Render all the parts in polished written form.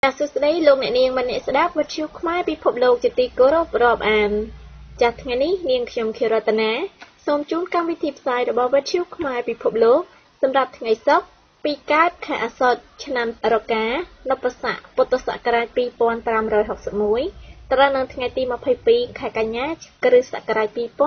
សួស្តីលោកអ្នកនាងមនៈស្ដាប់វិទ្យុខ្មែរពិភពលោកជាទីគោរពរាប់អានចាស់ថ្ងៃនេះនាងខ្ញុំខេរតនាសូមជូនកម្មវិធីផ្សាយរបស់វិទ្យុខ្មែរពិភពលោកសម្រាប់ថ្ងៃសុក្រពីកើតខែអាសត់ឆ្នាំរកានពស័កពុទ្ធសករាជ2561ត្រូវនៅថ្ងៃទី22ខែកញ្ញាគ្រិស្តសករាជ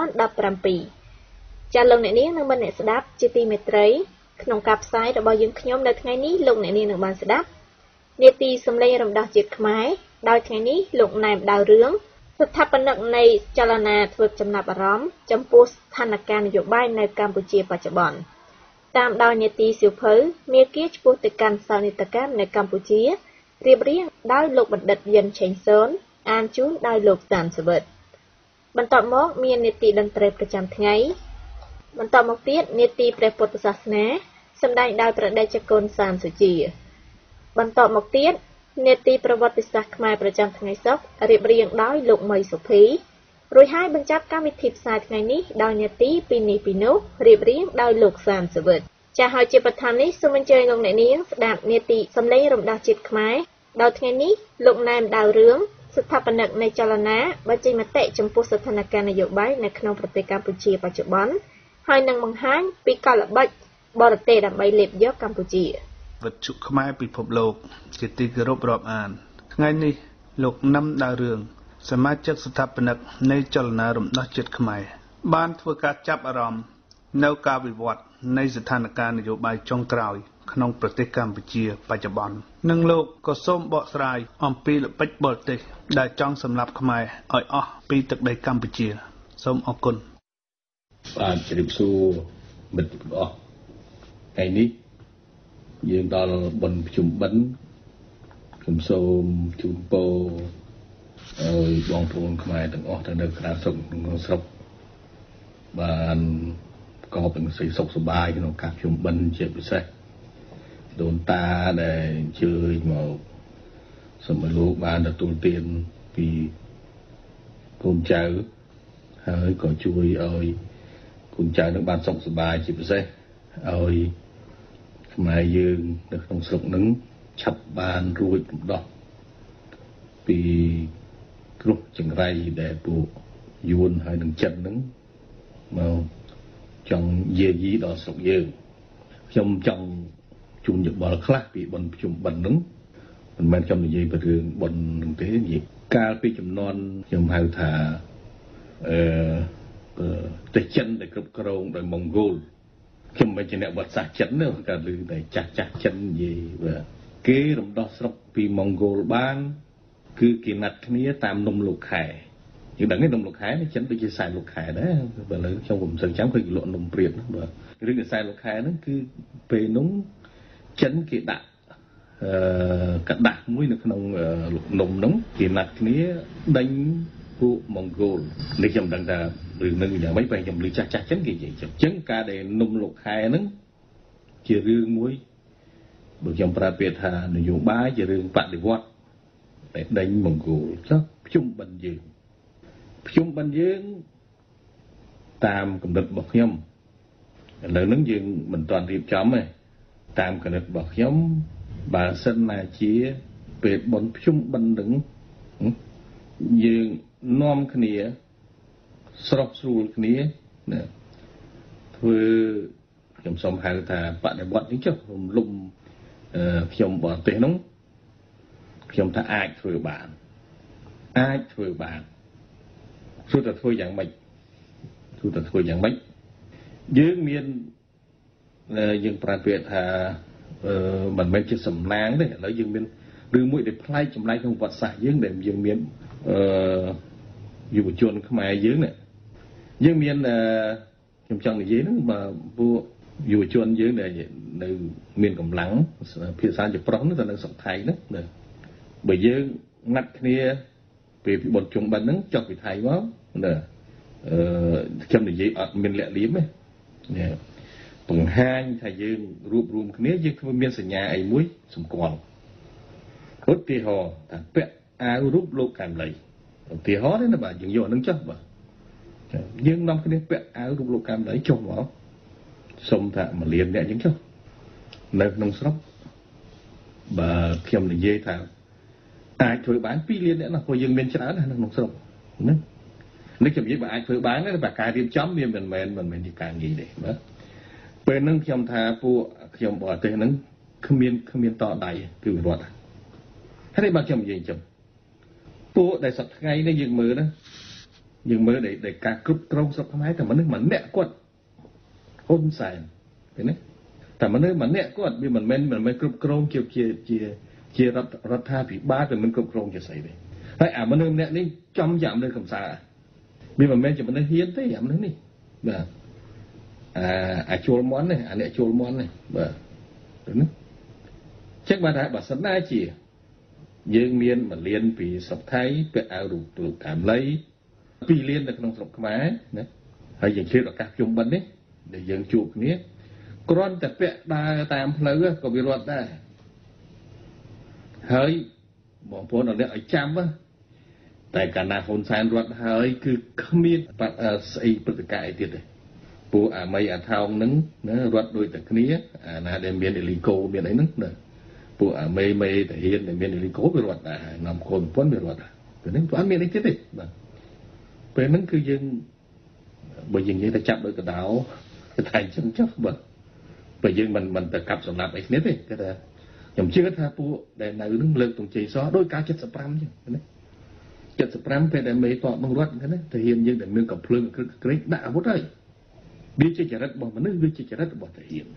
2017ចាស់លោកអ្នកនាងនិងមនៈស្ដាប់ជាទីមេត្រីក្នុងការផ្សាយរបស់យើងខ្ញុំនៅថ្ងៃនេះលោកអ្នកនាងនឹងបានស្ដាប់នាទីសម្លេងរំដោះជាតិខ្មែរដោយថ្ងៃនេះលោកណែមដៅរឿងស្ថាបនិកនៃចលនាធ្វើចំណាប់អារម្មណ៍ចំពោះស្ថានភាពនយោបាយនៅកម្ពុជាបច្ចុប្បន្នតាមដោយនាទីសៀវភៅមាគ៌ាឆ្ពោះទៅកាន់សោនិតកម្មនៅកម្ពុជារៀបរៀងដោយលោកបណ្ឌិតយិនឆេងសូនអានជូនដោយលោកតានសវិតបន្ទាប់មកមាននាទីតន្ត្រីប្រចាំថ្ងៃបន្តមកទៀតនាទីព្រះពុទ្ធសាសនាសម្ដែងដោយព្រះតេជគុណសានសុជាបន្តមកទៀតនាទីប្រវត្តិសាស្ត្រខ្មែរប្រចាំថ្ងៃសុក្ររៀបរៀងដោយលោកមីសុភីរួចហើយបញ្ចប់កម្មវិធីផ្សាយថ្ងៃនេះដោយនាទីពីនេះពីនោះរៀបរៀងដោយលោកសានសវិតចា៎ហើយជាប្រធាននេះសូមអញ្ជើញលោកអ្នកនាងស្ដាប់នាទីសម្លេងរំដោះជាតិខ្មែរដោយថ្ងៃនេះលោកណែមដៅរឿងស្ថាបនិកនៃចលនាបញ្ចេញមតិចំពោះស្ថានភាពនយោបាយនៅក្នុងប្រទេសកម្ពុជាបច្ចុប្បន្នហើយនឹងបង្ហាញពីកលល្បិចបរទេសដើម្បីលេបយកកម្ពុជាវិទ្យុខ្មែរពិភពលោកជាទីគោរពរាប់អានថ្ងៃនេះលោកណាំដៅរឿងសមាជិកស្ថាបនិកនៃចលនារំដោះជាតិខ្មែរបានធ្វើការចាប់អារម្មណ៍នៅការវិវត្តនៃស្ថានភាពនយោបាយចុងក្រោយក្នុងប្រទេសកម្ពុជាបច្ចុប្បន្ននិងលោកក៏សូមបកស្រាយអំពីល្បិចបរទេសដែលចង់សម្លាប់ខ្មែរឲ្យអស់ពីទឹកដីកម្ពុជាសូមអរគុណបាទជម្រាបសួរមិត្តទាំងអស់ថ្ងៃនេះយើងដល់បុណ្យភ្ជុំបិណ្ឌខ្ញុំសូមជូនពរឲ្យបងប្អូនខ្មែរទាំងអស់ដែលនៅក្រៅស្រុកក្នុងស្រុកបានប្រកបដោយសេចក្ដីសុខសប្បាយក្នុងការភ្ជុំបិណ្ឌជាពិសេសដូនតាដែលអញ្ជើញមកសូមឲ្យលោកបានទទួលទានពីកូនចៅហើយក៏ជួយឲ្យកូនចៅនឹងបានសុខសប្បាយជាពិសេសឲ្យខ្មែរយើងនៅក្នុងស្រុកនឹងឆាប់បានរួចរំដោះពីគ្រោះចង្រៃដែលពួកយួនហើយនឹងចិននឹងមកចង់យាយីដល់ស្រុកយើងខ្ញុំចង់ជូនយោបល់ខ្លះពីបុណ្យភ្ជុំបិណ្ឌនឹងមិនមែនខ្ញុំនិយាយពីរឿងបុណ្យនឹងទេនិយាយកាលពីចំនួនខ្ញុំហៅថាប្រទេសចិនដែលគ្រប់គ្រងដោយម៉ុងហ្គោលខ្ញុំមិនជាអ្នកវត្តសាស្ត្រចិនទេគាត់ឮតែចាស់ចិននិយាយបាទគេរំដោះស្រុកពីម៉ុងហ្គោលបានគឺគេណាត់គ្នាតាមនំលោកខែយើងដឹងទេនំលោកខែចិនដូចជាខ្សែលោកខែដែរបើឥឡូវខ្ញុំមិនសូវចាំឃើញគេលក់នំព្រាតណាបាទរឿងខ្សែលោកខែហ្នឹងគឺពេលនោះចិនគេដាក់กระดาษមួយនៅក្នុងនំហ្នឹងគេណាត់គ្នាដេញពួកម៉ុងហ្គោលនេះខ្ញុំដឹងថារឿងនឹងយ៉ាងម៉េចបើខ្ញុំឮចាស់ចិនគេនិយាយចឹងអញ្ចឹងការដែលនំលោកខែហ្នឹងជារឿងមួយបើខ្ញុំប្រើពាក្យថានយោបាយជារឿងបដិវត្តតែដេញម៉ុងហ្គោលចុះភ្ជុំបិណ្ឌយើងតាមគំនិតរបស់ខ្ញុំឥឡូវហ្នឹងយើងមិនទាន់រៀបចំទេតាមគំនិតរបស់ខ្ញុំបើសិនណាជាពេលបុណ្យភ្ជុំបិណ្ឌនឹងយើងនាំគ្នាស្រស់ស្រួលគ្នាណាធ្វើខ្ញុំសូមហៅថាបដិវត្តនេះចុះរំលំខ្ញុំបរទេសនោះខ្ញុំថាអាចធ្វើបានព្រោះតែធ្វើយ៉ាងម៉េចយើងមានយើងប្រើពាក្យថាមិនមែនជាសំណាងទេឥឡូវយើងមានរឿងមួយដែលប្លែកចម្លែកក្នុងវត្តសាស្ត្រយើងដែលយើងមានយុវជនខ្មែរយើងនេះយើងមានខ្ញុំចង់និយាយហ្នឹងបើពួកយុវជនយើងដែលនៅមានកម្លាំងភាសាជាប្រុសហ្នឹងទៅនៅស្រុកថៃហ្នឹងបើយើងណាត់គ្នាពេលពីបុណ្យជុំបិណ្ឌហ្នឹងចុះពីថៃមកខ្ញុំនិយាយអត់មានលាក់លៀមទេបង្ហាញថាយើងរួបរวมគ្នាយើងធ្វើមានសញ្ញាអីមួយសម្គាល់ឧទាហរណ៍ថាពាក់អាវរូបលោកកែមលីឧទាហរណ៍ទេណាបាទយើងយកហ្នឹងចុះបាទយើងនាំគ្នាពាក់អាវរូបលោកកែមលីចុះមកសុំថា1លានអ្នកអញ្ចឹងចុះនៅក្នុងស្រុកបើខ្ញុំនិយាយថាអាចធ្វើបាន2លានអ្នកណាព្រោះយើងមានច្រើនណាស់ក្នុងស្រុកណានេះខ្ញុំនិយាយបើអាចធ្វើបានតែការរៀបចំវាមិនមែនជាការងាយទេបាទពេលហ្នឹងខ្ញុំថាពួកខ្ញុំបរទេសហ្នឹងគ្មានតដៃគឺវិវត្តហើយបើខ្ញុំនិយាយអញ្ចឹងពួកដែលសប្តាហ៍ថ្ងៃនេះយើងមើលដែលការគ្រប់គ្រងស្រុកខ្មែរតែមនុស្សម្នាក់គាត់ហ៊ុនសែនឃើញទេតែមនុស្សម្នាក់គាត់វាមិនមែនគ្រប់គ្រងជារដ្ឋាភិបាលតែមិនគ្រប់គ្រងជាស្អីទេហើយអាមនុស្សម្នាក់នេះចំយ៉ាងលើកំសើវាមិនមែនជាមនុស្សហ៊ានទេអាមនុស្សនេះបាទអាជួលមន់នេះអាអ្នកជួលមន់នេះបាទណាចឹងបានថាបើសិនណាជាយើងមាន1លានពីស្រុកថៃពាក់អាវរូបកាមលី2លាននៅក្នុងស្រុកខ្មែរណាហើយយើងជ្រាបឱកាសជុំបិណ្ឌនេះដែលយើងជួបគ្នាគ្រាន់តែពាក់ដើរតាមផ្លូវក៏វារត់ដែរហើយបងប្អូនអរអ្នកឲ្យចាំតែកាលណាហ៊ុនសែនរត់ហើយគឺគ្មានស្អីព្រឹត្តិការណ៍អីទៀតទេពួកអាមីអាថោងហ្នឹងណារត់ដូចតែគ្នាអាណាដែលមានអេលីកូមានអីហ្នឹងណាពួកអាមីតាហ៊ានដែលមានអេលីកូវារត់ដែរនាំកូនប្រពន្ធវារត់ដែរពេលហ្នឹងពួកអត់មានអីទៀតទេបាទពេលហ្នឹងគឺយើងបើយើងនិយាយតែចាប់ដោយកដោតែអញ្ចឹងចុះបាទបើយើងមិនទៅកាប់សម្លាប់អីគ្នាទេគេថាខ្ញុំជឿថាពួកដែលនៅនឹងលើកទង់ជ័យសដោយការ75អញ្ចឹងណា75ពេលដែលមេតបនឹងរត់ណាទៅហ៊ានយើងដែលមានកំភ្លើងក្រេកដាក់អាវុធហើយវាជាចរិតរបស់មនុស្សវាជាចរិតរបស់តាហ៊ាន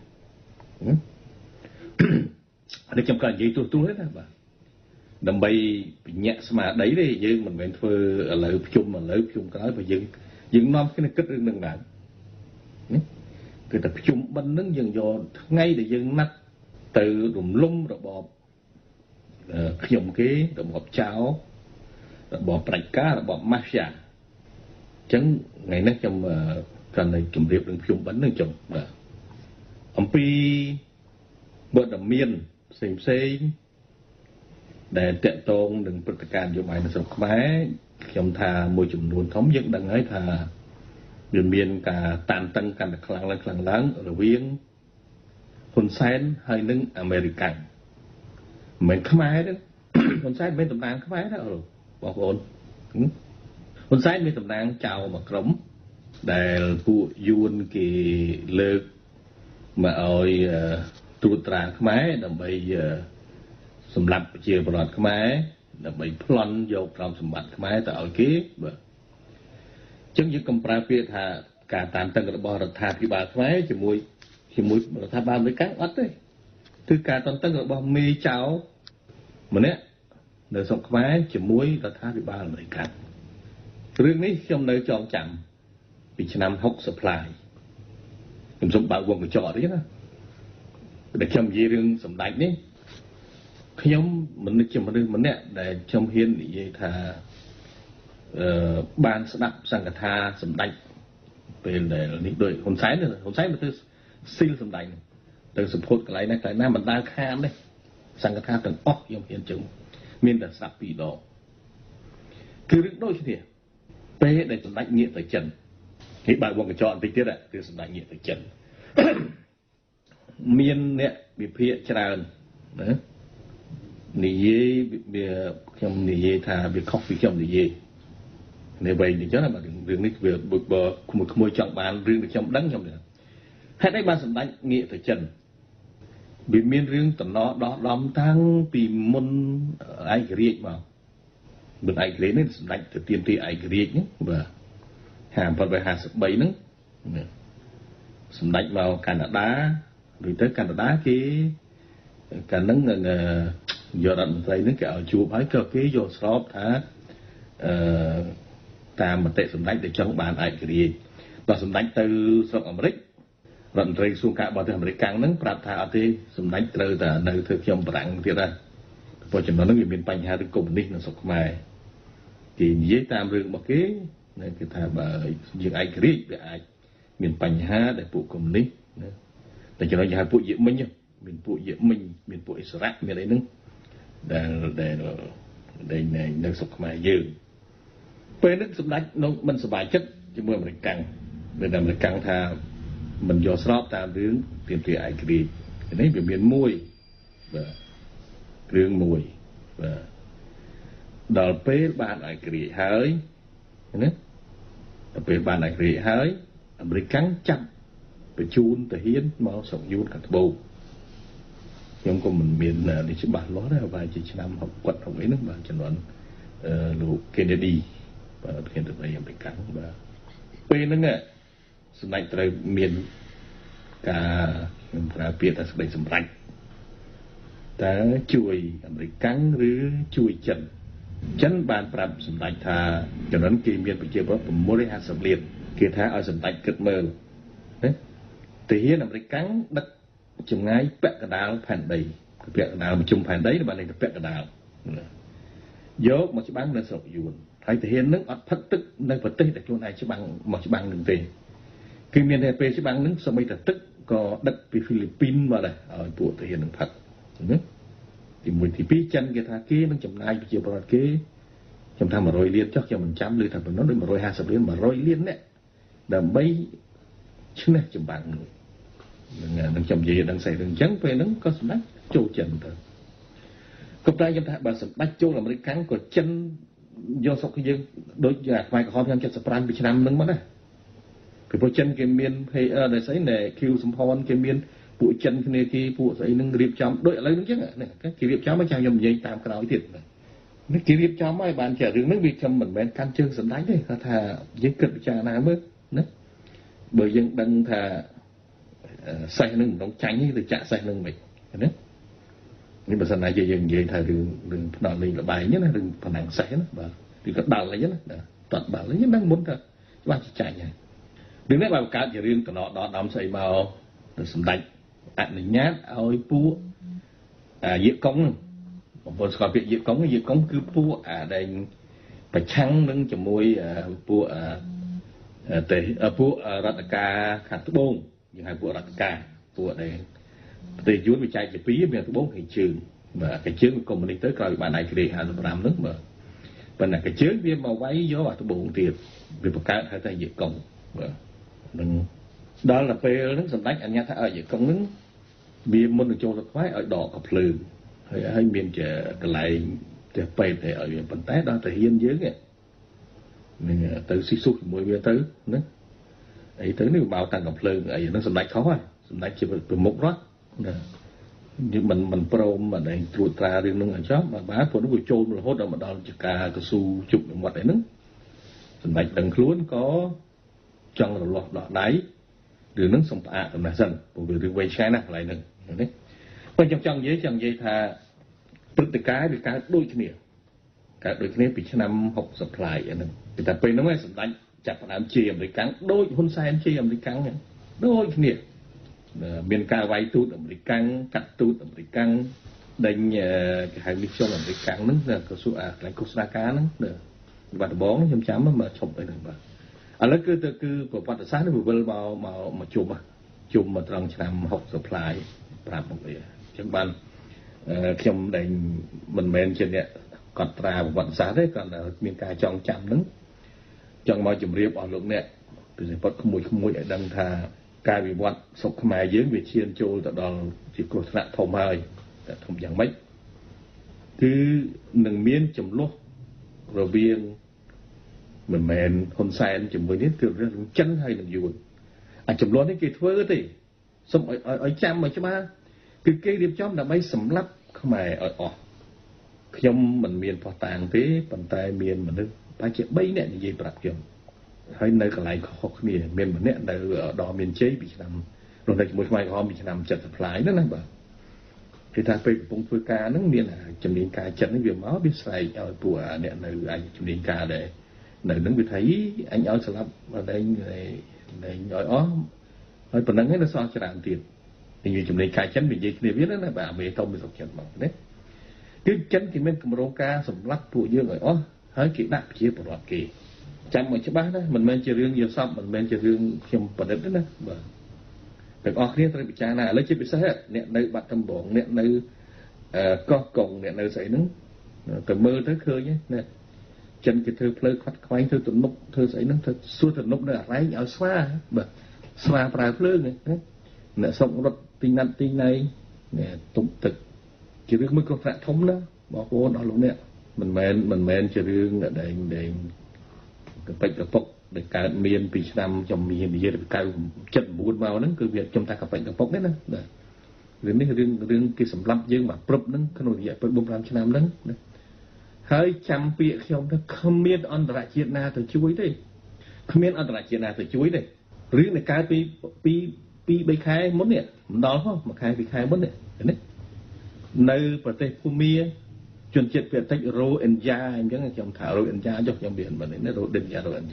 នេះខ្ញុំក៏និយាយទូទេណាបាទដើម្បីបញ្ញាក់ស្មារតីទេយើងមិនមែនធ្វើឥឡូវភ្ជុំក្រោយបើយើងនាំគ្នាគិតរឿងនឹងឡើងគឺតែភ្ជុំបិណ្ឌហ្នឹងយើងយកថ្ងៃដែលយើងណាត់ទៅរំលំរបបខ្ញុំគេរបបចៅរបបប្រជាការរបបម៉ាហ្វៀអញ្ចឹងថ្ងៃនេះខ្ញុំកាន់តែជម្រាបរឿងភ្ជុំបិណ្ឌហ្នឹងចុះបាទអំពីបទមានផ្សេងដែលតកតងនឹងព្រឹត្តិការណ៍នយោបាយនៅស្រុកខ្មែរខ្ញុំថាមួយចំនួនធំយើងដឹងហើយថាវាមានការតានតឹងកាន់តែខ្លាំងឡើងរវាងហ៊ុនសែនហើយនឹងអាមេរិកមិនមែនខ្មែរទេហ៊ុនសែនមិនមែនតំណាងខ្មែរទេបងប្អូនហ៊ុនសែនមានតំណាងចៅមួយក្រុមដែលពួកយួនគេលើកមកឲ្យត្រួតត្រាខ្មែរដើម្បីសម្រាប់ប្រជាពលរដ្ឋខ្មែរដើម្បីប្លន់យកទ្រព្យសម្បត្តិខ្មែរទៅឲ្យគេបាទអញ្ចឹងយើងកុំប្រើពាក្យថាការតានតឹងរបស់រដ្ឋាភិបាលខ្មែរជាមួយរដ្ឋាភិបាលអាមេរិកអត់ទេគឺការតានតឹងរបស់មេចៅម្នាក់នៅស្រុកខ្មែរជាមួយរដ្ឋាភិបាលអាមេរិករឿងនេះខ្ញុំនៅចងចាំពីឆ្នាំ60ផ្លាយខ្ញុំសូមបើកវងកញ្ចក់នេះណាដែលខ្ញុំនិយាយរឿងសម្ដេចនេះខ្ញុំមិនជាមនុស្សម្នាក់ដែលខ្ញុំហ៊ាននិយាយថាបានស្ដាប់សង្កថាសម្ដេចពេលដែលនេះដោយហ៊ុនសែនមកធ្វើស៊ីលសម្ដេចទៅសម្ពោធកន្លែងណាមិនដើរខានទេសង្កថាទាំងអស់ខ្ញុំហ៊ានជើងមានតែស្ដាប់ពីរដងគឺរឿងដូចគ្នាពេលដែលសម្ដេចងាកទៅចិនគេបើកវងកញ្ចក់បន្តិចទៀតគឺសម្ដេចងាកទៅចិនមានអ្នកវិភាគច្រើនណានិយាយវាខ្ញុំនិយាយថាវាខុសពីខ្ញុំនិយាយនៅវិញអញ្ចឹងបាទរឿងនេះវាបើក្មួយចង់បានរឿងដែលខ្ញុំដឹងខ្ញុំហេតុអីបានសម្ដេចងាកទៅចិនវាមានរឿងតំណដោះដំតាំងពីមុនឯករាជ្យមកមុនឯករាជ្យនេះសម្ដេចទៅទាមទារឯករាជ្យហ្នឹងបាទ5753ហ្នឹងសម្ដេចមកកាណាដាឬទៅកាណាដាគេកាលហ្នឹងយករដ្ឋមន្ត្រីហ្នឹងគេឲ្យជួបហើយក៏គេយកស្របថាតាមមតិសម្ដេចដែលចង់បានឯករាជ្យដល់សម្ដេចទៅស្រុកអាមេរិករដ្ឋមន្ត្រីក្រសួងការបរទេសអាមេរិកហ្នឹងប្រាប់ថាអត់ទេសម្ដេចត្រូវតែនៅធ្វើខ្ញុំបារាំងទៀតហើយព្រោះចំណុចហ្នឹងវាមានបញ្ហារឿងកុម្មុយនីសនៅស្រុកខ្មែរគេនិយាយតាមរឿងរបស់គេគេថាបើយើងឯករាជ្យវាអាចមានបញ្ហាដែលពួកកុម្មុយនីសណាតែចំណុចគេហៅពួកយេមិញមានពួកយេមិញមានពួកអ៊ីស្រាអែលមានអីហ្នឹងដែលនៅស្រុកខ្មែរយើងពេលនេះសម្ដេចមិនសប្បាយចិត្តជាមួយអាមេរិកដែលអាមេរិកថាមិនយកស្របតាមរឿងទាមទារឯករាជ្យនេះវាមានមួយបាទរឿងមួយបាទដល់ពេលបានឯករាជ្យហើយណាដល់ពេលបានឯករាជ្យហើយអាមេរិកកាំងចាប់បញ្ជូនទាហានមកស្រុកយួនខាងត្បូងខ្ញុំក៏មិនមាននេះច្បាស់លាស់ដែរបើជាឆ្នាំ60គាត់60ហ្នឹងបាទចំនួនលោក Kennedy បាទ Kennedy អាមេរិកកាំងបាទពេលហ្នឹងសម្ដេចត្រូវមានការខ្ញុំប្រើពាក្យថាសេចក្តីសម្រេចតើជួយអាមេរិកកាំងឬជួយចិនបានប្រាប់សម្ដេចថាចំនួនគេមានប្រជាពលរដ្ឋ650លានគេថាឲ្យសម្ដេចគិតមើលណាទាហានអាមេរិកកាំងដឹកចម្ងាយពាក់កណ្ដាលផែនដីពាក់កណ្ដាលប្រជុំផែនដីបានតែពាក់កណ្ដាលយកមកច្បាំងនៅស្រុកយួនហើយទាហាននឹងអត់ផឹកទឹកនៅប្រទេសដែលខ្លួនឯងច្បាំងមកច្បាំងនឹងទេគឺមានតែពេលច្បាំងនឹងសម្បីតែទឹកក៏ដឹកពីហ្វីលីពីនមកដែរឲ្យពួកទាហាននឹងផឹកណាទី1ទី2ចិនគេថាគេនឹងចំណាយប្រជាពលរដ្ឋគេខ្ញុំថា100លានចុះខ្ញុំមិនចាំឮថាប៉ុណ្ណោះដូច150លាន100លាននេះដើម្បីឈ្នះចម្បាំងនឹងខ្ញុំនិយាយដឹងស្អីរឿងអញ្ចឹងពេលហ្នឹងក៏សម្ដេចចូលចិនទៅក៏តែខ្ញុំថាបើសម្ដេចចូលអាមេរិកកាំងក៏ចិនយកស្រុកយើងដូចខ្មែរក្រហមឆ្នាំ75ពីឆ្នាំហ្នឹងមកណាពីព្រោះចិនគេមាន PR ដែលស្អីណែ Q សំផនគេមានពួកចិនគ្នាគេពួកស្អីហ្នឹងរៀបចំដូចឥឡូវហ្នឹងអញ្ចឹងគេរៀបចំឲ្យចាំខ្ញុំនិយាយតាមក្រោយទៀតនេះគេរៀបចំឲ្យបានជារឿងហ្នឹងវាខ្ញុំមិនមែនកាន់ជើងសម្ដេចទេគាត់ថាយើងគិតពិចារណាមើលណាបើយើងដឹងថាសេះនឹងមិនต้องចាញ់ទេទៅចាក់សេះនឹងមិនណានេះបើសិនណាយើងនិយាយថារឿងផ្ដោតលេងលបែងណារឿងប៉ុណ្ណឹងសេះណាបាទឬក៏ដាល់អីណាតត់ដាល់អីហ្នឹងមុនថាច្បាស់ចាញ់ហើយរឿងនេះបើបង្កើតជារឿងកណោដល់ដំស្អីមកទៅសម្ដេចអនុញ្ញាតឲ្យពួកយាកុងបងប្អូនស្គាល់ពាក្យយាកុងគឺពួកដែលប្រឆាំងនឹងជាមួយពួកពួករដ្ឋការខាងត្បូងយើងហៅពួករដ្ឋការពួកដែលប្រទេសយួនវាចែកជាពីរមានត្បូងខាងជើងបាទខាងជើងកុម្មុយនីសទៅក្រោយបានឯករាជ្យ55ហ្នឹងបាទប៉ុន្តែខាងជើងវាមកវាយយកអាត្បូងទៀតវាបង្កើតហៅថាយាកុងបាទនឹងដល់ទៅពេលហ្នឹងសម្ដេចអនុញ្ញាតថាយាកុងហ្នឹងវាមុននឹងចូលទៅខ្វាយឲ្យដកកភ្លើងហើយមានជាកន្លែងផ្ទះពេទ្យឲ្យវាប៉ុន្តែដល់ទៅហ៊ានយើងនឹងទៅស៊ីស៊ូជាមួយវាទៅណាអីទៅនេះបោតាំងកំភ្លើងអីហ្នឹងសម្ដេចខុសហើយសម្ដេចជាប្រមុខរដ្ឋណាយើងមិនព្រមមិនឯងត្រួតត្រារឿងហ្នឹងអញ្ចឹងបាទព្រោះនោះវាចូលរហូតដល់មកដល់ចការកស៊ូជុកមាត់អីហ្នឹងសម្ដេចដឹងខ្លួនក៏ចង់រលាស់ដោះដៃរឿងហ្នឹងសុំផ្អាកដំណេះសិនព្រោះវារឿងវែងឆ្ងាយណាស់កន្លែងហ្នឹងណាបើខ្ញុំចង់និយាយថាព្រឹត្តិការណ៍វាកើតដូចគ្នាពីឆ្នាំ60ផ្លាយអាហ្នឹងពីតែពេលហ្នឹងឯងសម្ដេចចាប់ផ្ដើមជាអាមេរិកកាំងដូចហ៊ុនសែនជាអាមេរិកកាំងដូចគ្នាមានការវាយទូតអាមេរិកកាំងកាត់ទូតអាមេរិកកាំងដេញគេហៅមីខ្ញុំអាមេរិកកាំងហ្នឹងក៏សួរកន្លែងឃោសនាការហ្នឹងបាត់ដំបងខ្ញុំចាំមកឈប់អីហ្នឹងបាទឥឡូវគឺប្រវត្តិសាស្ត្រនេះវិលមកជុំមកត្រង់ឆ្នាំ60ផ្លាយប្រាប់មកវាអញ្ចឹងបានខ្ញុំដែលមិនមែនជាអ្នកកត់ត្រាប្រវត្តិសាស្ត្រទេគ្រាន់តែមានការចងចាំហ្នឹងចង់មកជម្រាបអស់លោកអ្នកពីប៉ុតក្មួយឲ្យដឹងថាការវិវត្តស្រុកខ្មែរយើងវាឈានចូលទៅដល់ជាគ្រោះថ្នាក់ធំហើយតែធំយ៉ាងម៉េចគឺនឹងមានចំនួនរវាងមិនមែនហ៊ុនសែនជាមួយនេះគឺរឿងចិនហើយនឹងយួនអាចំនួននេះគេធ្វើទេសូមឲ្យចាំឲ្យច្បាស់គឺគេរៀបចំដើម្បីសម្លាប់ខ្មែរឲ្យអស់ខ្ញុំមិនមានផុសតាងទេប៉ុន្តែមានមនុស្សប្រហែលជា3នាក់និយាយប្រាប់ខ្ញុំហើយនៅកន្លែងខុសគ្នាមានម្នាក់នៅដល់មានជ័យពីឆ្នាំនោះនៅជាមួយខ្មែរក្រហមពីឆ្នាំ70ផ្លាយហ្នឹងណាបាទគេថាពេលកំពុងធ្វើការហ្នឹងមានជំនាញការចិត្តហ្នឹងវាមកវាស្រែកឲ្យពួកអ្នកនៅអាចជំនាញការដែរនៅហ្នឹងវាថាអញឲ្យស្លាប់តែឲ្យអស់ហើយប៉ុណ្ណឹងឯងនៅសល់ច្រើនទៀតនិយាយជំនាញការចិននិយាយគ្នាវាណាបាទអាមេតុំវាសុខចិត្តមកណាគឺចិនគេមានគម្រោងការសម្លាប់ពួកយើងឲ្យអស់ហើយគេដាក់ប្រជាពលរដ្ឋគេចាំមកច្បាស់ណាមិនមែនជារឿងយល់សប្តិមិនមែនជារឿងខ្ញុំប្រឌិតទេណាបាទទាំងអស់គ្នាត្រូវពិចារណាឥឡូវជាពិសេសអ្នកនៅបាត់ដំបងអ្នកនៅកោះកុងអ្នកនៅស្អីហ្នឹងទៅមើលទៅឃើញណាចិនគេធ្វើផ្លូវខាត់ខ្វែងធ្វើទំនប់ធ្វើស្អីហ្នឹងធ្វើសួរទំនប់នៅអរ៉ែងឲ្យស្វាបាទស្វាប្រើភ្លើងណាអ្នកសុករត់ទីណាត់ទីណៃទុំទឹកជារឿងមួយគ្រោះថ្នាក់ធំណាបងប្អូនអស់លោកអ្នក mình menជារឿងដែលកប៉ិចកប៉ុកដែលកើតមានពីឆ្នាំចំមាននិយាយពី79មកហ្នឹងគឺវាខ្ញុំថាកប៉ិចកប៉ុកទេណារឿងនេះរឿងគេសម្លាប់យើងមកព្រឹបហ្នឹងក្នុងរយៈពេល 4-5 ឆ្នាំហ្នឹងណាហើយចាំពាក្យខ្ញុំថាគ្មានអន្តរជាតិណាទៅជួយទេគ្មានអន្តរជាតិណាទៅជួយទេរឿងដែលកើតពី3ខែមុននេះមិនដល់ហ៎1ខែ2ខែមុននេះនៅប្រទេសភូមាជនជាតិភាគតិចរ៉ូអិនយ៉ាអញ្ចឹងខ្ញុំថារ៉ូអិនយ៉ាចុះខ្ញុំមានមិននេះរ៉ូអិនយ៉ាមួយ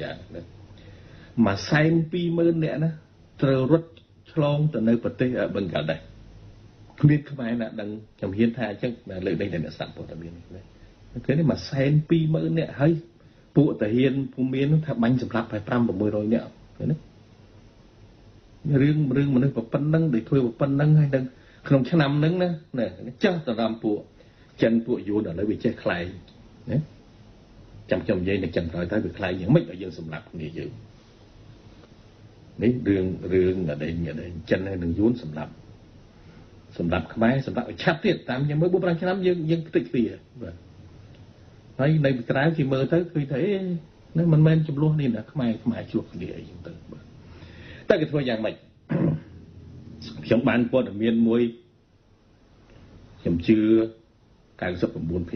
120,000 នាក់ណាត្រូវរត់ឆ្លងទៅនៅប្រទេសបឹងកាល់ដេសគ្មានខ្មែរណាដឹងខ្ញុំហ៊ានថាអញ្ចឹងលើកនេះតែអ្នកស្ដាប់ព័ត៌មាននេះគេនេះ120,000 នាក់ហើយពួកតាហ៊ានភូមិមានថាបាញ់សម្លាប់500-600 នាក់ណារឿងមនុស្សប៉ុណ្ណឹងដែលធ្វើប៉ុណ្ណឹងហើយនឹងក្នុងឆ្នាំហ្នឹងណាចាស់តរំពួកចិនពួកយួនឥឡូវវាចេះខ្លែងណាចាំខ្ញុំនិយាយនៅចាំក្រោយទៅវាខ្លែងយ៉ាងម៉េចឲ្យយើងសម្លាប់គ្នាយើងនេះរឿងដែលចិនហើយនឹងយួនសម្លាប់ខ្មែរសម្លាប់ឲ្យឆាប់ទៀតតាមខ្ញុំមើល 4-5 ឆ្នាំយើងខ្ទេចខ្ទាបាទហើយនៅពីក្រៅគេមើលទៅឃើញថានេះមិនមែនចំនួននេះណាខ្មែរជួបគ្នាអីចឹងទៅបាទតែគេធ្វើយ៉ាងម៉េចខ្ញុំបានព័ត៌មានមួយខ្ញុំជឿ 99%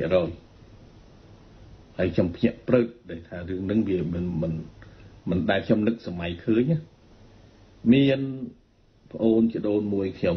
ហើយខ្ញុំភ្ញាក់ព្រឹកដែលថារឿងហ្នឹងវាមិនដែលខ្ញុំនឹកសម័យឃើញមានប្អូនជីដូនមួយខ្ញុំ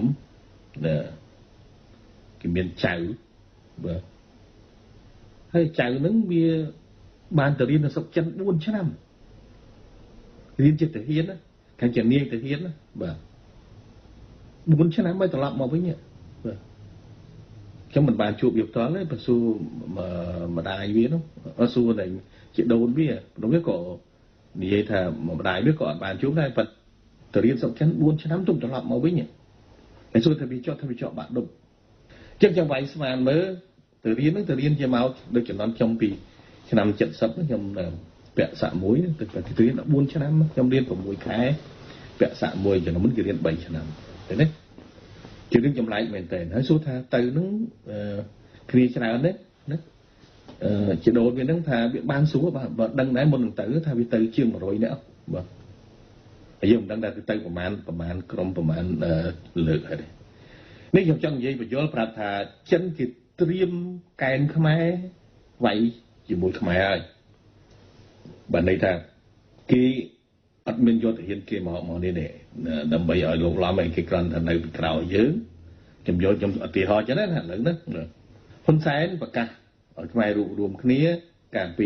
គេមានចៅបាទហើយចៅហ្នឹងវាបានទៅរៀននៅស្រុកចិន4 ឆ្នាំរៀនជាទាហានណាខាងជានាងទាហានណាបាទ4 ឆ្នាំហើយត្រឡប់មកវិញបាទខ្ញុំមិនបានជួបវាផ្ទាល់ទេបើសួរម្ដាយវានោះសួរតែជីដូនវាព្រោះវាក៏និយាយថាម្ដាយវាក៏អត់បានជួបដែរប៉ុន្តែទៅរៀនស្រុកចិន4 ឆ្នាំទុំត្រឡប់មកវិញហើយសួរថាវាចប់បាក់ដប់ចឹងវាយស្មានមើលទៅរៀនជាមកដូចចំណន់ខ្ញុំពីឆ្នាំ70ខ្ញុំពាក់សាក់មួយទៅរៀន14 ឆ្នាំខ្ញុំរៀន6 ខែពាក់សាក់មួយចំនួនគេរៀន3 ឆ្នាំឃើញទេជារឿងចម្លែកមែនតើហើយសួរថាទៅនឹងគ្នាច្រើនទេណាជាដូនវានឹងថាវាបានសួរបើដឹងដែរមុននឹងទៅថាវាទៅជាង100នាក់បាទហើយយើងមិនដឹងដែរទៅប្រមាណក្រុមប្រមាណលើកហើយនេះខ្ញុំចង់និយាយបញ្យល់ប្រាប់ថាចិនគេត្រៀមកែនខ្មែរវាយជាមួយខ្មែរហើយបាទន័យថាគេអត់មានយកទៅហ៊ានគេមកនេះទេដើម្បីឲ្យលោកឡំឲ្យគេគ្រាន់តែនៅពីក្រោយយើងខ្ញុំឧទាហរណ៍ចឹងណាឥឡូវណាហ៊ុនសែនប្រកាសឲ្យខ្មែររួមគ្នាការពា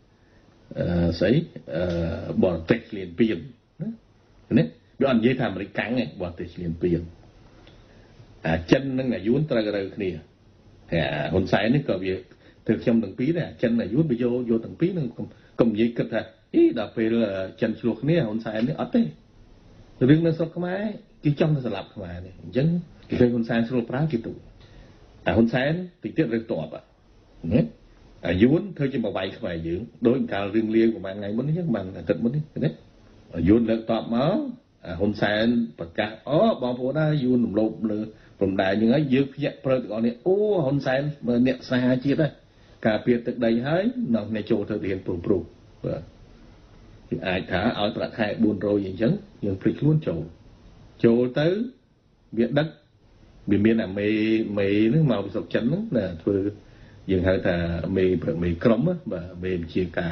របរទេសឈ្លានពានណាវាអត់និយាយថាអាមេរិកកាំងទេបរទេសឈ្លានពានចិននិងអាយួនត្រូវគ្នាតែហ៊ុនសែននេះក៏វាធ្វើខ្ញុំទាំងពីរដែរចិនអាយួនវាយកទាំងពីរនឹងកុំនិយាយគិតថាដល់ពេលចិនឆ្លោះគ្នាហ៊ុនសែននេះអត់ទេរឿងនៅស្រុកខ្មែរគេចង់ទៅស្លាប់ខ្មែរនេះអញ្ចឹងគេឃើញហ៊ុនសែនស្រួលប្រើគេទូហ៊ុនសែនតិចទៀតរឿងតបណាអាយួនធ្វើជាមកវាយខ្មែរយើងដោយកាលរឿងលៀងប្រហែលថ្ងៃមុននេះបានអាទិត្យមុននេះណាអាយួនលើកតបមកហ៊ុនសែនប្រកាសបងប្អូនណាយួនរំលោភលើព្រំដែនយើងហើយយើងភ្ញាក់ព្រឹកទាំងអស់នេះហ៊ុនសែនអ្នកសាហាជាតិហើយការពារទឹកដីហើយនៅអ្នកចូលទៅរៀនព្រោះបាទគេអាចថាឲ្យប្រាក់ខែ400អញ្ចឹងយើងព្រិចខ្លួនចូលទៅវាដឹកវាមានអាមេហ្នឹងមកពីស្រុកចិនហ្នឹងណាធ្វើយើងហៅថាមេក្រុមបាទមេវិជាការ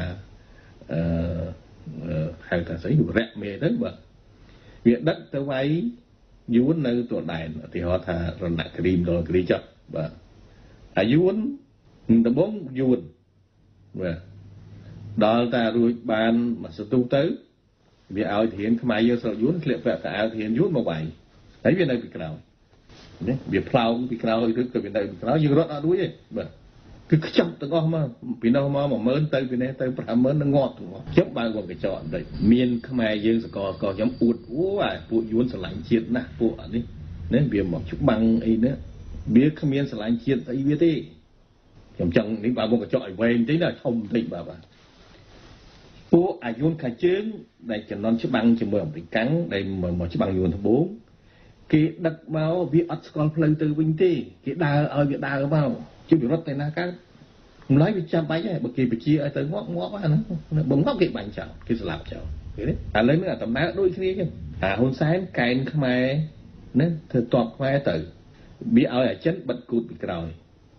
ហៅថាស្អីរៈមេទៅបាទវាដឹកទៅវាយយួននៅទល់ដែនឧទាហរណ៍ថារណគិរីដល់គិរីចុះបាទអាយួនដំបងយួនបាទដល់តែរួចបានមកសទុះទៅវាឲ្យធានខ្មែរយើងស្រុកយួនធ្លាក់ពាក់កៅអៅធានយួនមកវាយហើយវានៅពីក្រោយនេះវាផ្លោងពីក្រោយឬក៏វានៅពីក្រោយយើងរត់អត់រួចទេបាទគឺខ្ចប់ទាំងអស់មកពីនោះមក 10000 ទៅពីនេះទៅ 50000 នឹងងាប់ទាំងអស់ខ្ញុំបើកកញ្ចក់បន្តិចមានខ្មែរយើងសកលខ្ញុំអួតពួកយួនស្រឡាញ់ជាតិណាស់ពួកនេះនេះវាមកច្បាំងអីនេះវាគ្មានស្រឡាញ់ជាតិអីវាទេខ្ញុំចង់នេះបើមកកញ្ចក់ឲ្យវែងបន្តិចណាធំបន្តិចបាទពួកអាយួនខាងជើងដែលចំណន់ច្បាំងជាមួយអាមេរិកកាំងដែលមកច្បាំងយួនត្បូងគេដឹកមកវាអត់ស្គាល់ផ្លូវទៅវិញទេគេដើរឲ្យវាដើរមកជួយរត់ទៅណាកើត nói bị chăm bay ấy, bất kỳ bị chia ai tới ngót quá nó bấm ngót cái bánh chảo cái sạp chảo thế đấy lấy nữa tầm ná đôi khi chứ hôn sáng cài không ai nên thừa toàn không ai tử bị ao ở chân bật cụt bị còi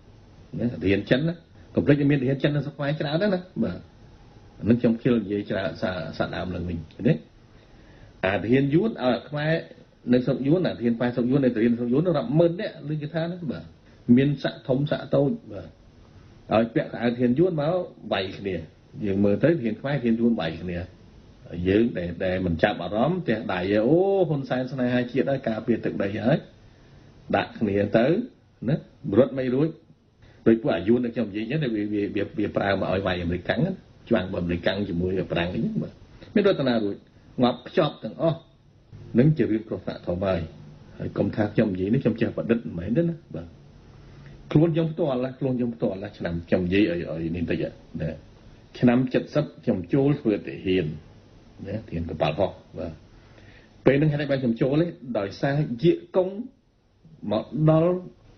hiện chân đó còn lấy cái miếng hiện chân nó sắp quay cái áo đó nè nó trong kia là gì chả sạt ảm là mình đấy hiện dún ở không ai nơi sông dún là hiện phải sông dún này từ hiện sông dún nó rậm mơn đấy lên cái than đó miên xạ thống xạ tôi ở vẹn tại thiên dún máu bảy nè dường mơ tới thiên khoái thiên dún bảy nè dường để mình chạm vào đó thì đại ô hôn sai sau này hai chia đã cà phê tự đầy hết đặt nè tới nữa rất mấy đuôi đôi quả dún được trong gì nhất là vì prang mà ở vài mình cắn choàng bầm mình cắn chỉ mùi prang ấy mà mấy đôi tao nào rồi ngọc chọt thằng nâng chỉ riêng của phạ thọ bài công thác trong gì nó trong chờ vật đất mấy đó nè luôn trong to là làm trong gì ở nên tới giờ để làm chặt sắp trong chỗ vừa thể hiện đấy hiện cái bảo họ và về nâng hai đại trong chỗ đấy đòi xa diện công mà đó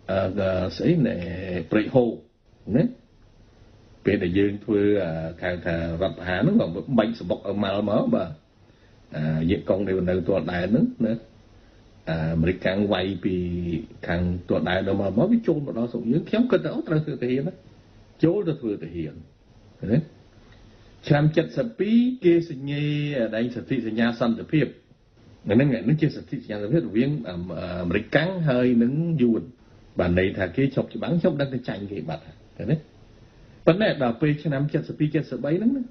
sẽ này bậy hồ đấy về để dương thuê càng thà rập hà nó còn bệnh sụp bọc ở màu máu mà diện công đều nơi tuột đại nữa mình càng quay vì càng tuột đại đâu mà mới biết chôn vào đó xuống dưới khéo cơn đóត្រូវthể hiện đó chỗ đó thừa thể hiện đấy làm chặt sập pí kia sinh nhê đây sập thị sinh nhà sanh sập hiệp người năng nghệ nó chưa sập thị sinh nhà sập hiệp viên mình cắn hơi nứng duồn bản này thà kia chọc chỉ bắn chọc đang cái chành cái bạt đấy vấn đề đào pí cho làm chặt sập pí chặt sập bấy nứng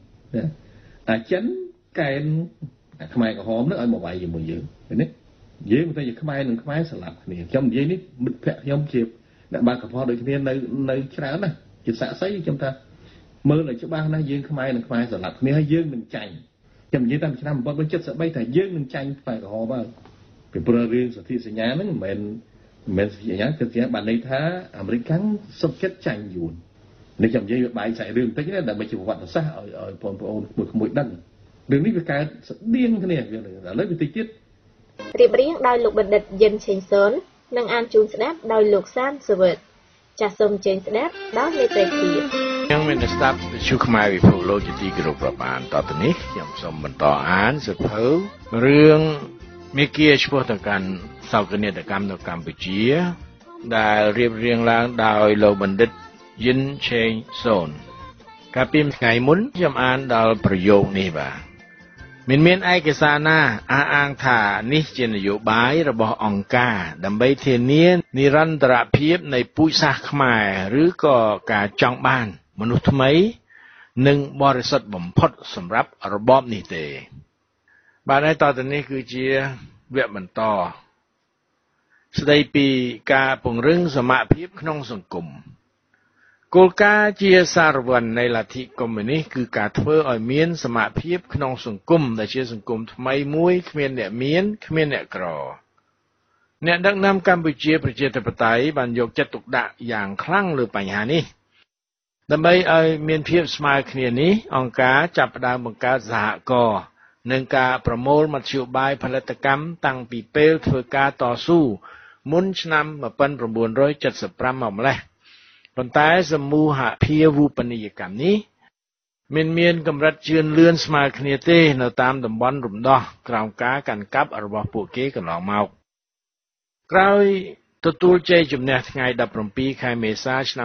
chấn cái không ai có hóm nữa ở một vài gì một dự đấy dễ người ta chỉ không ai đừng không ai sờ lặt này trong dễ nít bứt phẹt trong chiệp đã ba cặp hoa đôi khi nơi nơi cái này chỉ xả sấy trong ta mơ lại cho ba na dương không ai đừng không ai sờ lặt này dương đừng chành trong dễ ta chỉ làm bao chất sợ bay thầy dương đừng chành phải có hoa bao vì bờ riêng sở thị sẽ nhá nó mình sẽ nhá thực tế bạn ấy thá American sốc chất chành dùn nếu trong dễ bài chạy đường tới cái này là mình chỉ vặt xa ở một đằng đường đi với cái điên thế này là lấy về tinh tiết រៀបរៀងដោយលោកបណ្ឌិតយិនឆេងស៊ុននិងអានជូនស្ដាប់ដោយលោកសានសវិតចាសសូមចេញស្ដាប់ដោយមេត្រីភាពខ្ញុំមានស្ដាប់ជួខ្មែរវិភពលោកជាទីគោរពរាប់អានតទៅនេះខ្ញុំសូមបន្តអានសៀវភៅរឿងមេគាឈ្មោះទៅកាន់សោកនាដកម្មនៅកម្ពុជាដែលរៀបរៀងឡើងដោយលោកបណ្ឌិតយិនឆេងស៊ុនកាលពីថ្ងៃមុនខ្ញុំអានដល់ប្រយោគនេះបាទមានឯកសារណាអះអាងថានេះជានយោបាយរបស់អង្គការដើម្បីធានានិរន្តរភាពនៃពូជសាសន៍ខ្មែរឬក៏ការចង់បានមនុស្សថ្មីនិងបរិសុទ្ធបំផុតសម្រាប់របបនេះទេបាទហើយតទៅនេះគឺជាវគ្គបន្តស្ដីពីការពង្រឹងសមភាពក្នុងសង្គមគោលការណ៍ជាសារវ័ននៃលទ្ធិកុម្មុយនីសគឺការធ្វើឲ្យមានសមភាពក្នុងសង្គមដែលជាសង្គមថ្មីមួយគ្មានអ្នកមានគ្មានអ្នកក្រអ្នកដឹកនាំកម្ពុជាប្រជាធិបតេយ្យបានយកចិត្តទុកដាក់យ៉ាងខ្លាំងលើបញ្ហានេះដើម្បីឲ្យមានភាពស្មើគ្នានេះអង្គការចាប់ផ្ដើមបង្កើតសហករណ៍និងការប្រមូលមធ្យោបាយផលិតកម្មតាំងពីពេលធ្វើការតស៊ូមុនឆ្នាំ1975មកម្លេះប៉ុន្តែសមូហភាវូបនីយកម្មនេះមានកម្រិតជឿនលឿនស្មើគ្នាទេនៅតាមតំបន់រំដោះក្រោមការកាន់កាប់របស់ពួកគេកន្លងមកក្រោយទទួលជ័យជំនះថ្ងៃ17ខែមេសាឆ្នាំ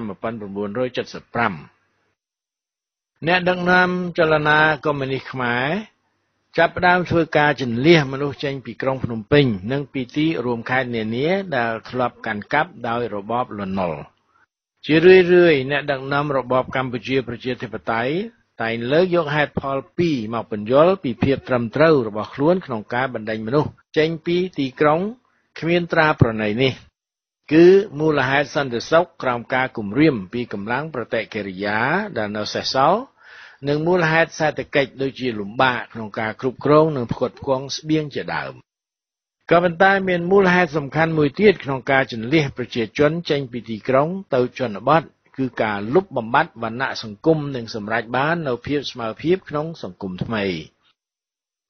1975អ្នកដឹកនាំចលនាកុម្មុយនីសខ្មែរចាប់ផ្ដើមធ្វើការជន្លៀសមនុស្សចេញពីក្រុងភ្នំពេញនិងពីទីរួមខេត្តនានាដែលធ្លាប់កាន់កាប់ដោយរបបលន់នល់ជារឿយៗអ្នកដឹកនាំរបបកម្ពុជាប្រជាធិបតេយ្យតែងលើកយកហេតុផលពីរមកបញ្យល់ពីភាពត្រឹមត្រូវរបស់ខ្លួនក្នុងការបណ្ដេញមនុស្សចេញពីទីក្រុងគ្មានត្រាប្រណីនេះគឺមូលហេតុសន្តិសុខក្រោមការគំរាមពីកម្លាំងប្រតិកិរិយាដែលនៅសេសសល់និងមូលហេតុសេដ្ឋកិច្ចដូចជាលំបាកក្នុងការគ្រប់គ្រងនិងផ្គត់ផ្គង់ស្បៀងជាដើមក៏ប៉ុន្តែមានមូលហេតុសំខាន់មួយទៀតក្នុងការជន្លៀសប្រជាជនចេញពីទីក្រុងទៅជនបទគឺការលុបបំបាត់វណ្ណៈសង្គមនិងសម្រេចបាននូវភាពស្មើភាពក្នុងសង្គមថ្មី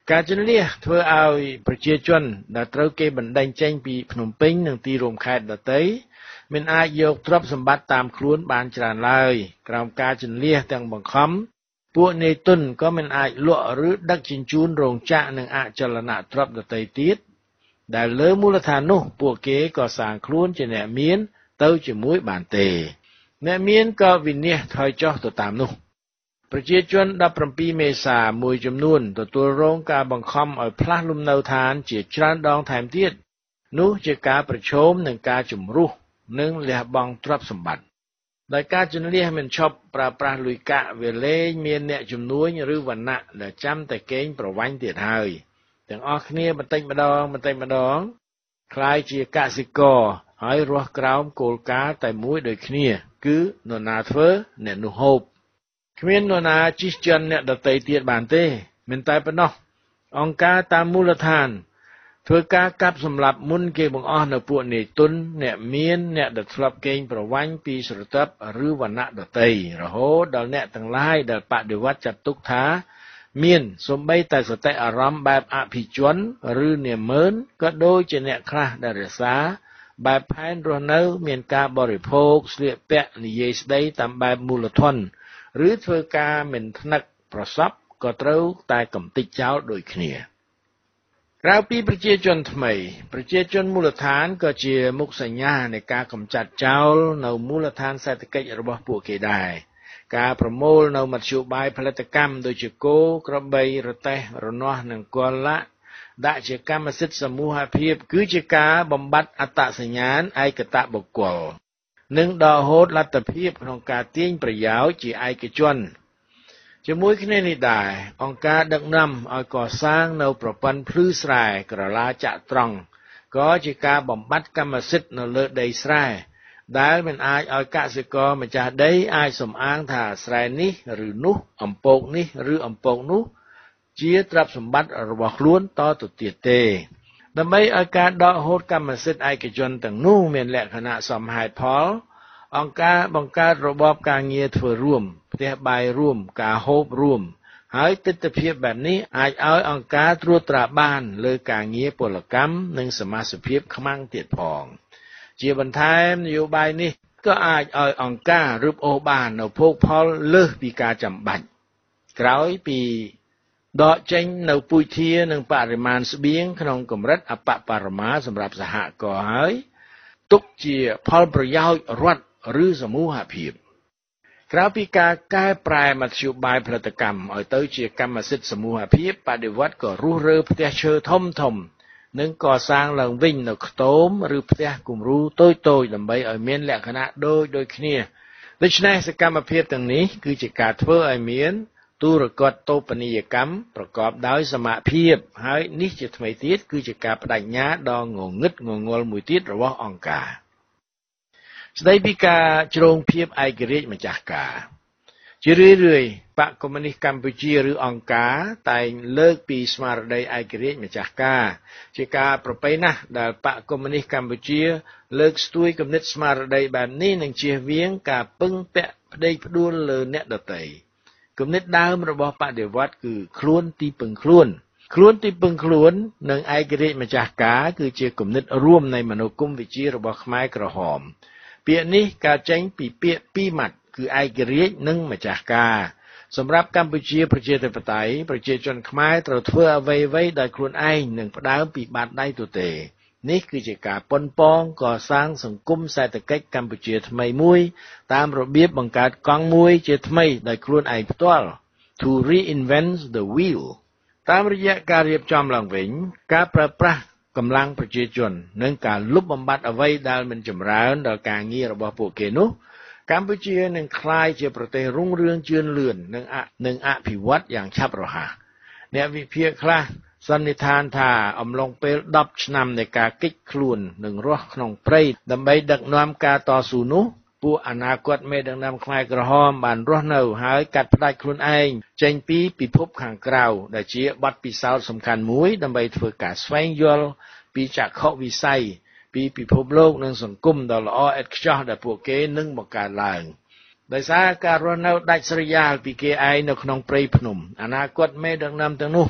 ការជន្លៀសធ្វើឲ្យប្រជាជនដែលត្រូវគេបណ្ដេញចេញពីភ្នំពេញនិងទីរួមខេត្តដទៃមិនអាចយកទ្រព្យសម្បត្តិតាមខ្លួនបានច្រើនឡើយក្រោមការជន្លៀសទាំងបង្ខំពួកនាយទុនក៏មិនអាចលក់ឬដឹកជញ្ជូនរោងចក្រនិងអចលនទ្រព្យដទៃទៀតដែលលើមូលដ្ឋាននោះពួកគេក៏សាងខ្លួនជាអ្នកមានទៅជាមួយបានទេអ្នកមានក៏វិនិច្ឆ័យថយចុះទៅតាមនោះប្រជាជន17មេសាមួយចំនួនទទួលរងការបង្ខំឲ្យផ្លាស់លំនៅឋានជាច្រើនដងថែមទៀតនោះជាការប្រឈមនឹងការជំរុះនិងលះបង់ទ្រព្យសម្បត្តិដោយការជន្លៀសមិនឈប់ប្រើប្រាស់លុយកាក់វាលែងមានអ្នកជំនួញឬវណ្ណៈដែលចាំតែកេងប្រវ័ញ្ចទៀតហើយទាំងអស់គ្នាបន្តិចម្ដងคล้ายជាកសិករហើយរស់ក្រោមគោលការណ៍តែមួយដូចគ្នាគឺនរណាធ្វើអ្នកនោះហូបគ្មាននរណាជិះជាន់អ្នកដទៃទៀតបានទេមិនតែប៉ុណ្ណោះអង្គការតាមមូលដ្ឋានធ្វើការកាប់សម្លាប់មុនគេបង្អស់នៅពួកនាយទុនអ្នកមានអ្នកដែលធ្លាប់កេងប្រវ័ញ្ចពីស្រទាប់ឬវណ្ណៈដទៃរហូតដល់អ្នកទាំងឡាយដែលបដិវត្តចាត់ទុកថាមានសូម្បីតែសតិអារម្មណ៍បែបអភិជនឬនាម៉ឺនក៏ដូចជាអ្នកខ្លះដែលរក្សាបែបផែនរស់នៅមានការបរិភោគស្លៀកពាក់និយាយស្ដីតាមបែបមូលធនឬធ្វើការមិនថ្នឹកប្រសពក៏ត្រូវតែកំទេចចោលដូចគ្នាក្រៅពីប្រជាជនថ្មីប្រជាជនមូលដ្ឋានក៏ជាមុខសញ្ញានៃការកម្ចាត់ចោលនៅមូលដ្ឋានសេដ្ឋកិច្ចរបស់ពួកគេដែរការប្រមូលនៅមធ្យោបាយផលិតកម្មដូចជាគោក្របីរទេះរនាស់និងគល់ឡាក់ដាក់ជាកម្មសិទ្ធិសមូហភាពគឺជាការបំបត្តិអត្តសញ្ញាណឯកតបុគ្គលនិងដកហូតលទ្ធភាពក្នុងការទាញប្រយោជន៍ជាឯកជនជាមួយគ្នានេះដែរអង្គការដឹកនាំឲ្យកសាងនៅប្រព័ន្ធភ្លឺស្រែក្រឡាចត្រង្គក៏ជាការបំបត្តិកម្មសិទ្ធិនៅលើដីស្រែដែលមិនអាចឲ្យកសិករម្ចាស់ដីអាចសំអាងថាស្រែនេះឬនោះអំពកនេះឬអំពកនោះជាទ្រព្យសម្បត្តិរបស់ខ្លួនតទៅទៀតទេដើម្បីឲ្យការដកហូតកម្មសិទ្ធិឯកជនទាំងនោះមានលក្ខណៈសមហេតុផលអង្គការបង្កើតរបបការងារធ្វើរួមផ្ទះបាយរួមការហូបរួមហើយទិដ្ឋភាពបែបនេះអាចឲ្យអង្គការត្រួតត្រាបានលើការងារពលកម្មនិងសមាជិកភាពខ្មាំងទៀតផងជាបន្ថែមនយោបាយនេះក៏អាចឲ្យអង្គការរឹបអូសបាននៅភោគផលលើសពីការចាំបាច់ក្រោយពីដកចេញនៅពូជធានិងបរិមាណស្បៀងក្នុងកម្រិតអបបរមាសម្រាប់សហគមន៍ហើយទុកជាផលប្រយោជន៍រដ្ឋឬសមូហភាពក្រៅពីការកែប្រែមធ្យោបាយផលិតកម្មឲ្យទៅជាកម្មសិទ្ធិសមូហភាពបដិវត្តក៏រុះរើផ្ទះឈើធំនិងកសាងឡើងវិញនៅខ្ទមឬផ្ទះគំរូតូចដើម្បីឲ្យមានលក្ខណៈដូចគ្នាដូច្នេះសកម្មភាពទាំងនេះគឺជាការធ្វើឲ្យមានទូរគតតូបនីយកម្មប្រកបដោយសមភាពហើយនេះជាថ្មីទៀតគឺជាការបដិញ្ញាដ៏ងងឹតងងល់មួយទៀតរបស់អង្គការស្ដីពីការជ្រងភាពឯករាជ្យម្ចាស់ការជារឿយៗបកកុម្មុយនីសកម្ពុជាឬអង្គការតែងលើកពីស្មារតីឯករាជ្យម្ចាស់ការជាការប្រពៃណាស់ដែលបកកុម្មុយនីសកម្ពុជាលើកស្ទួយគំនិតស្មារតីបែបនេះនិងជៀសវាងការពឹងពាក់ផ្ដេកផ្ដួលលើអ្នកដទៃគំនិតដើមរបស់បដិវត្តគឺខ្លួនទីពឹងខ្លួនទីពឹងខ្លួននិងឯករាជ្យម្ចាស់ការគឺជាគំនិតរួមនៃមនោគមវិជ្ជារបស់ខ្មែរក្រហមពាក្យនេះកើតចេញពីពាក្យពីរម៉ាត់គឺឯករាជ្យនិងម្ចាស់ការសម្រាប់កម្ពុជាប្រជាធិបតេយ្យប្រជាជនខ្មែរត្រូវធ្វើអ្វីៗដោយខ្លួនឯងនិងផ្ដើមពីបាតដៃទទេនេះគឺជាការប៉ុនប៉ងកសាងសង្គមសេដ្ឋកិច្ចកម្ពុជាថ្មីមួយតាមរបៀបបង្កើតកង់មួយជាថ្មីដោយខ្លួនឯងផ្ទាល់ to reinvent the wheel តាមរយៈការរៀបចំឡើងវិញការប្រើប្រាស់កម្លាំងប្រជាជននិងការលុបបំបាត់អ្វីដែលមិនចម្រើនដល់ការងាររបស់ពួកគេនោះកម្ពុជានឹងក្លាយជាប្រទេសរុងរឿងជឿនលឿននិងអភិវឌ្ឍយ៉ាងឆាប់រហ័សអ្នកវិភាគខ្លះសន្និដ្ឋានថាអំឡុងពេល10ឆ្នាំនៃការគេចខ្លួននិងរស់ក្នុងព្រៃដើម្បីដឹកនាំការតស៊ូនោះពួកអនាគតមេដឹកនាំខ្មែរក្រហមបានរស់នៅហើយកាត់ផ្ដាច់ខ្លួនឯងចេញពីពិភពខាងក្រៅដែលជាបទពិសោធន៍សំខាន់មួយដើម្បីធ្វើការស្វែងយល់ពីចក្ខុវិស័យពីពិភពលោកនិងសង្គមដ៏ល្អឥតខ្ចោះដែលពួកគេនឹងបង្កើតឡើងដោយសារការរស់នៅដាច់ស្រយាលពីគេឯងនៅក្នុងព្រៃភ្នំអនាគតមេដឹកនាំទាំងនោះ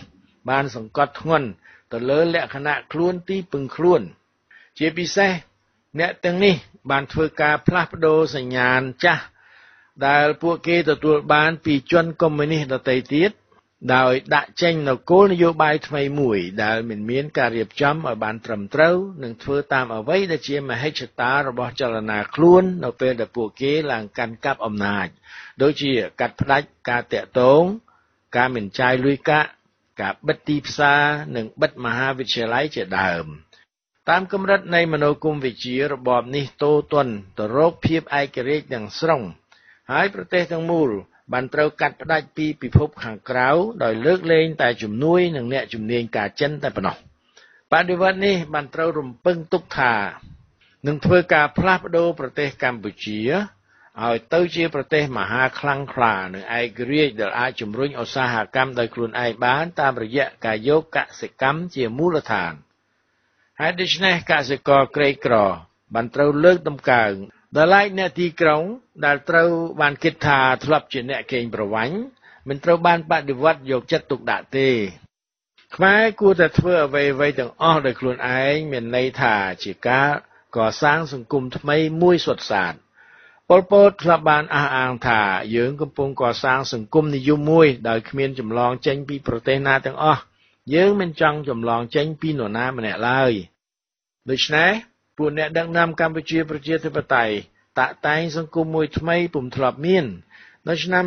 បានសង្កត់ធ្ងន់ទៅលើលក្ខណៈខ្លួនទីពឹងខ្លួនជាពិសេសអ្នកទាំងនេះបានធ្វើការផ្លាស់ប្ដូរសញ្ញាណចាស់ដែលពួកគេទទួលបានពីជនកុម្មុយនីសដទៃទៀតដោយដាក់ចេញនូវគោលនយោបាយថ្មីមួយដែលមិនមានការរៀបចំឲ្យបានត្រឹមត្រូវនិងធ្វើតាមអ្វីដែលជាមហិច្ឆតារបស់ចលនាខ្លួននៅពេលដែលពួកគេឡើងកាន់កាប់អំណាចដូចជាកាត់ផ្តាច់ការតាក់ទងការមិនចាយលុយកាក់ការបិទទីផ្សារនិងបិទមហាវិទ្យាល័យជាដើមតាមកម្រិតនៃមនោគមវិជ្ជារបបនេះតូទន់ទៅរកភាពឯករាជ្យទាំងស្រុងហើយប្រទេសទាំងមូលបានត្រូវកាត់ផ្តាច់ពីពិភពខាងក្រៅដោយលើកលែងតែជំនួយនឹងអ្នកជំនាញការចិនតែប៉ុណ្ណោះបដិវត្តនេះបានត្រូវរំពឹងទុកថានឹងធ្វើការផ្លាស់ប្ដូរប្រទេសកម្ពុជាឲ្យទៅជាប្រទេសមហាខ្លាំងក្លានិងឯករាជ្យដែលអាចជំរុញឧស្សាហកម្មដោយខ្លួនឯងបានតាមរយៈការយកកសិកម្មជាមូលដ្ឋានហើយដូច្នេះកសិករក្រីក្របានត្រូវលើកតម្កើងដល់ឡែកអ្នកទីក្រុងដែលត្រូវបានគិតថាធ្លាប់ជាអ្នកកេងប្រវ័ញ្ចមិនត្រូវបានបដិវត្តយកចិត្តទុកដាក់ទេខ្មែរគួរតែធ្វើអ្វីៗទាំងអស់ដោយខ្លួនឯងមានន័យថាជាការកសាងសង្គមថ្មីមួយសុទ្ធសាធប៉ុលពតធ្លាប់បានអះអាងថាយើងកំពុងកសាងសង្គមនិយមមួយដោយគ្មានចម្លងចេញពីប្រទេសណាទាំងអស់យើងមិនចង់ចម្លងចេញពីនរណាម្នាក់ឡើយដូច្នេះពួកអ្នកដឹកនាំកម្ពុជាប្រជាធិបតេយ្យតាក់តែងសង្គមមួយថ្មីពុំធ្លាប់មាននៅឆ្នាំ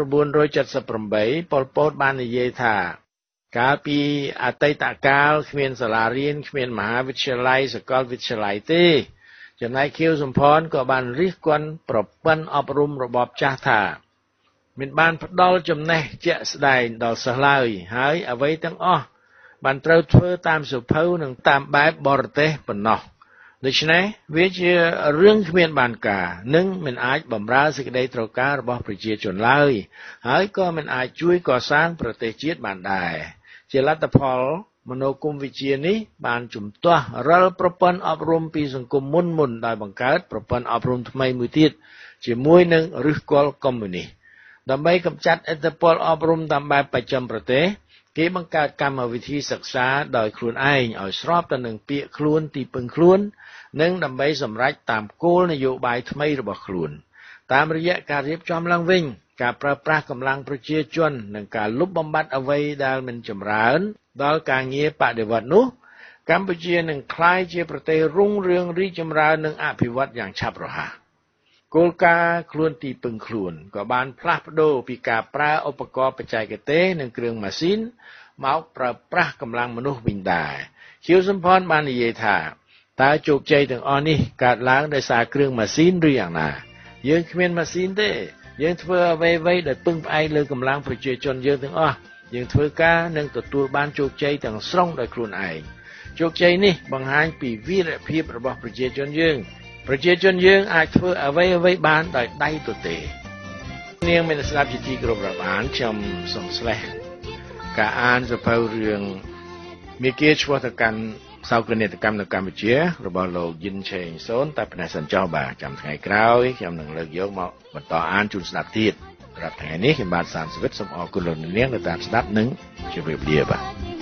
1978ប៉ុលពតបាននិយាយថាកាលពីអតីតកាលគ្មានសាលារៀនគ្មានមហាវិទ្យាល័យសាកលវិទ្យាល័យទេចំណែកខៀវសំផនក៏បានរិះគន់ប្រព័ន្ធអប់រំរបបចាស់ថាមិនបានផ្ដល់ចំណេះជាក់ស្ដែងដល់សិស្សឡើយហើយអ្វីទាំងអស់បានត្រូវធ្វើតាមសៀវភៅនិងតាមបែបបរទេសប៉ុណ្ណោះដូច្នេះវាជារឿងគ្មានបានការនិងមិនអាចបម្រើសេចក្តីត្រូវការរបស់ប្រជាជនឡើយហើយក៏មិនអាចជួយកសាងប្រទេសជាតិបានដែរជាលទ្ធផលមនោគមវិជ្ជានេះបានជំទាស់រាល់ប្រព័ន្ធអប់រំពីសង្គមមុនដោយបង្កើតប្រព័ន្ធអប់រំថ្មីមួយទៀតជាមួយនឹងឫសគល់កុម្មុយនីសដើម្បីកម្ចាត់ឥទ្ធិពលអប់រំតាមបែបបច្ចឹមប្រទេសគេបង្កើតកម្មវិធីសិក្សាដោយខ្លួនឯងឲ្យស្របទៅនឹងពាក្យខ្លួនទីពឹងខ្លួននិងដើម្បីសម្រេចតាមគោលនយោបាយថ្មីរបស់ខ្លួនតាមរយៈការរៀបចំឡើងវិញការប្រើប្រាស់កម្លាំងប្រជាជននិងការលុបបំបាត់អ្វីដែលមិនចម្រើនដល់ការងារបដិវត្តន៍នោះកម្ពុជានឹងក្លាយជាប្រទេសរុងរឿងរីកចម្រើននិងអភិវឌ្ឍយ៉ាងឆាប់រហ័សគោលការណ៍ខ្លួនទីពឹងខ្លួនក៏បានផ្លាស់ប្ដូរពីការប្រើឧបករណ៍បច្ចេកទេសនិងគ្រឿងម៉ាស៊ីនមកប្រើប្រាស់កម្លាំងមនុស្សវិញដែរខៀវសំផនបាននិយាយថាតើជោគជ័យទាំងអស់នេះកើតឡើងដោយសារគ្រឿងម៉ាស៊ីនឬយ៉ាងណាយើងគ្មានម៉ាស៊ីនទេយើងធ្វើអ្វីៗដោយពឹងផ្អែកលើកម្លាំងប្រជាជនយើងទាំងអស់យើងធ្វើការនិងទទួលបានជោគជ័យទាំងស្រុងដោយខ្លួនឯងជោគជ័យនេះបង្ហាញពីវីរភាពរបស់ប្រជាជនយើងអាចធ្វើអ្វីៗបានដោយដៃទទេនាងមានស្ដាប់ជាទីគោរពរាប់អានខ្ញុំសូមស្លេះការអានសភៅរឿងមេគាឆ្ពោះទៅកាន់សោកនាដកម្មនៅកម្ពុជារបស់លោកយិនឆេងសូនតែប៉ុណ្ណេះសិនចុះបាទចាំថ្ងៃក្រោយខ្ញុំនឹងលើកយកមកបន្តអានជូនស្ដាប់ទៀតសម្រាប់ថ្ងៃនេះខ្ញុំបាទសានសវិតសូមអរគុណលោកនាងដែលតាមស្ដាប់និងជម្រាបលាបាទ